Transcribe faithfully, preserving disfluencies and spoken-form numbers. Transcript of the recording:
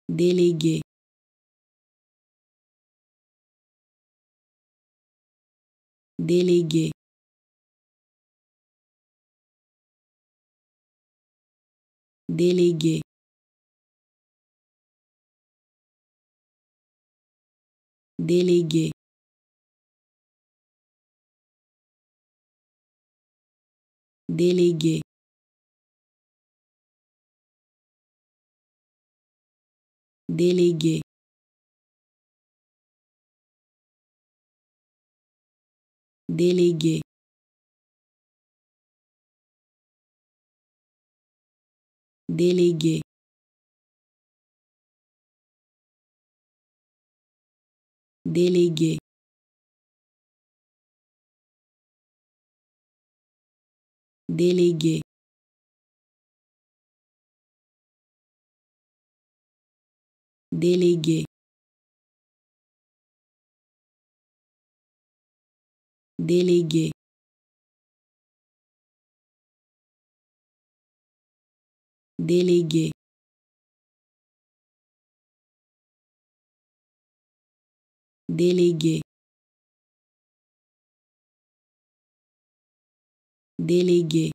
Délégués. Délégués. Délégués. Délégués. Délégués. Délégués. Délégués. Délégués. Délégués. Délégués. Délégués. Délégués. Délégués. Délégués. Délégués.